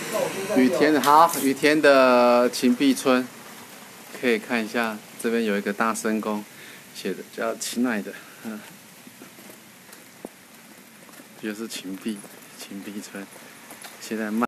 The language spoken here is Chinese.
雨田好，雨田的芹壁村，可以看一下，这边有一个大声公，写的叫亲爱的，就是芹壁村，现在卖。